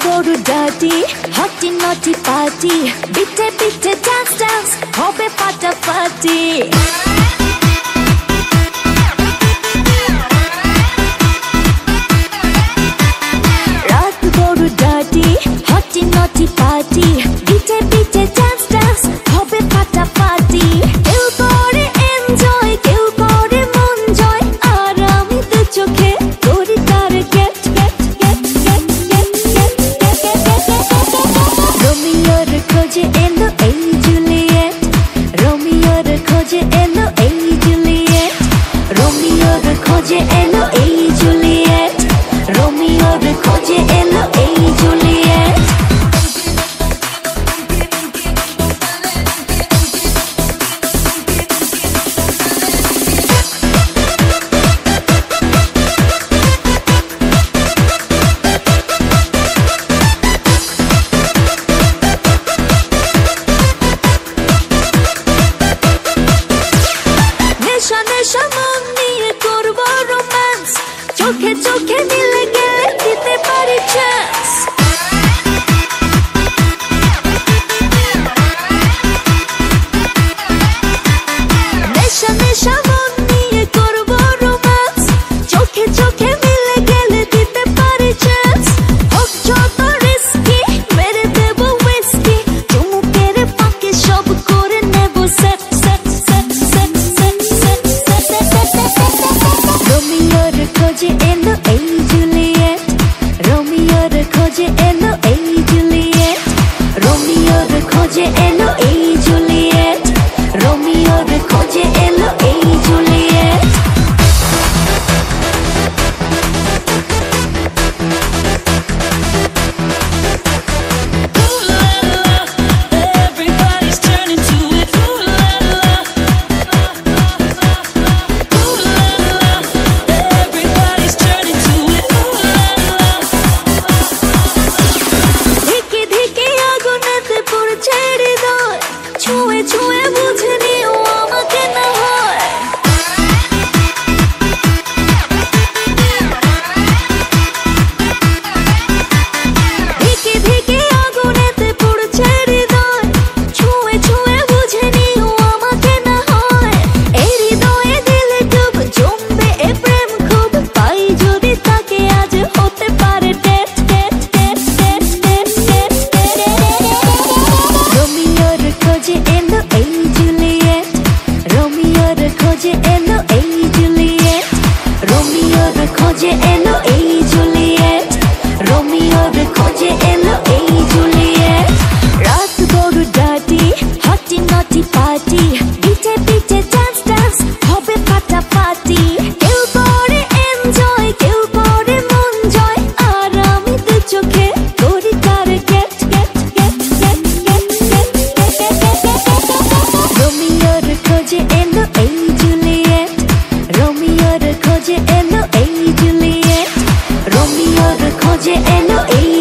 গরু ডাটি হটি নটি পাটি বিটে বিটে ডান্স ডান্স হবে ফাটাফাটি রাত গরু ডাটি হটি নটি পাটি বিটে বিটে ডান্স ডান্স হবে ফাটাফাটি কেউ করে এনজয় কেউ করে মন জয় আর আমি তো চোখে করি তার get get get get get get রোমিওর খোঁজে এলো এই জুলিয়েট রোমিওর খোঁজে এলো এই জুলিয়েট রোমিওর খোঁজে এলো এই জুলিয়েট রোমিওর খোঁজে এলো এই জুলিয়েট নেশা নেশা মন নিয়ে করবো রোম্যান্স চোখে চোখে মিলে গেলে দিতে পারি চান্স নেশা নেশা মন নিয়ে করবো রোম্যান্স চোখে চোখে মিলে গেলে দিতে পারি চান্স হোক যত রিস্কি মেরে দেব উইস্কি চুমুকের পাকে সব করে নেব set set set set set set রোমিওর খোঁজে এলো এই জুলিয়েট রোমিওর খোঁজে এলো এই জুলিয়েট রোমিওর খোঁজে এলো এই জুলিয়েট রোমিওর খোঁজে এলো এই Juliet Everybody's turning to it. Ooh la la. Ooh la la. Everybody's turning to it. Ooh la la. ধিকে ধিকে আগুনেতে পড়ছে হৃদয় ছুঁয়ে ছুঁয়ে বুঝে নিও আমাকে না হয় ধিকে ধিকে আগুনেতে পড়ছে হৃদয় ছুঁয়ে ছুঁয়ে বুঝে নিও আমাকে না হয় এই হৃদয়ে দিলে ডুব জমবে এ প্রেম খুব পাই যদি তাকে আজ হতে পারে date date date date date date রোমিওর খোঁজে এলো এই জুলিয়েট রোমিওর খোঁজে এলো এই জুলিয়েট রোমিওর খোঁজে এলো এই জুলিয়েট রোমিওর খোঁজে এলো এই জুলিয়েট রাত গরু ডাটি হটি নটি পাটি বিটে বিটে ডান্স ডান্স হবে ফাটাফাটি কেউ করে এনজয় কেউ করে মন জয় আর আমি তো চোখে করি তার get get get get get get রোমিওর খোঁজে এলো এই জুলিয়েট রোমিওর খোঁজে এলো এই জুলিয়েট রোমিওর খোঁজে এলো এই